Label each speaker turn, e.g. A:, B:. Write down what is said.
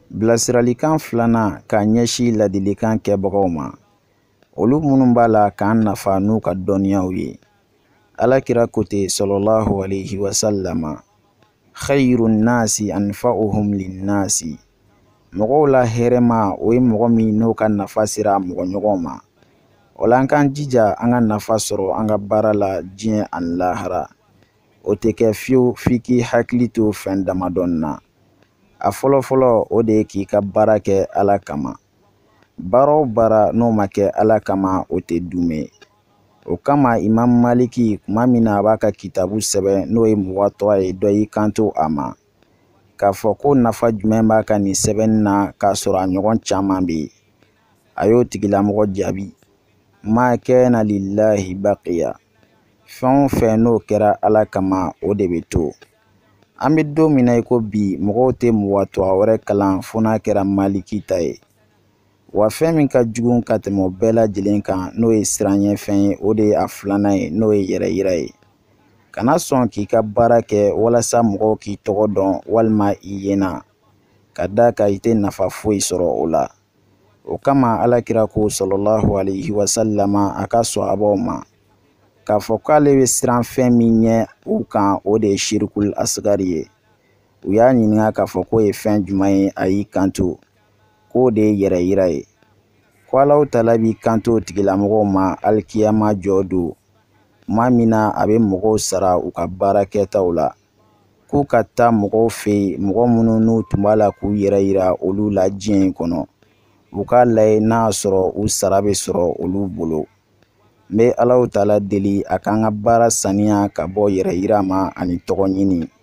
A: Bilasiralikan filana ka ɲɛsi ladilikan kɛbagaw ma. Olu minnu b'a la k'an nafa n'u ka dɔnniyaw ye. Alakira ko ten sallallahu alayhi wa sallama, khayrun nasi anfa'uhum linnasi. Mɔgɔw la hɛrɛma o ye mɔgɔ min n'o ka nafa sera mɔgɔ ɲɔgɔn ma. O la an k'an jija an ka nafa sɔrɔ an ka baara la diɲɛ ani lahara. O tɛ kɛ fiyewu f'i k'i hakili to fɛn damadɔni na. A fɔlɔfɔlɔ o de ye k'i ka baara kɛ Ala kama. Baara o baara n'o ma kɛ Ala kama o tɛ dume. O kama Imam Maliki tuma min na a b'a ka kitabu sɛbɛn n'o ye Muwatta ye, dɔ y'i kanto a ma k'a fɔ ko nafa jumɛn b'a ka nin sɛbɛnni na k'a sɔrɔ a ɲɔgɔn caman bɛ yen. A y'o tigilamɔgɔ jaabi, ma kana lillahi baqiya. Fɛn o fɛn n'o kɛra Ala kama o de bɛ to. An bɛ don min na i ko bi mɔgɔw tɛ Muwatta wɛrɛ kalan fo n'a kɛra Maliki ta ye. Wa fɛn min ka jugu ka tɛmɛ o bɛɛ lajɛlen kan n'o ye siranɲɛfɛn ye, o de ye a filanan ye n'o ye yɛrɛ yira ye. Kana sɔn k'i ka baara kɛ walasa mɔgɔw k'i tɔgɔ dɔn walima i yena, ka d'a kan i tɛ nafa foyi sɔrɔ o la. O kama Alakira ko sallallahu alayhi wa sallama a ka sahabaw ma k'a fɔ k'ale bɛ siran fɛn min ɲɛ u kan, o de ye shirikul asgari ye. U y'a ɲininka k'a fɔ k'o ye fɛn jumɛn ye, a y'i kanto k'o de ye yɛrɛ yira ye. Ko Alahu Taala b'i kanto tigilamɔgɔw ma alikiyama jɔ don, tuma min na a bɛ mɔgɔw sara u ka baara kɛtaw la, k'u ka taa mɔgɔw fɛ yen, mɔgɔ minnu n'u tun b'a la k'u yɛrɛ yira olu la diɲɛ in kɔnɔ, u k'a lajɛ n'a y'a sɔrɔ u sara bɛ sɔrɔ olu bolo. N bɛ Alahu Taala deli a k'an ka baara saniya ka bɔ yɛrɛ yira ma ani tɔgɔ ɲini.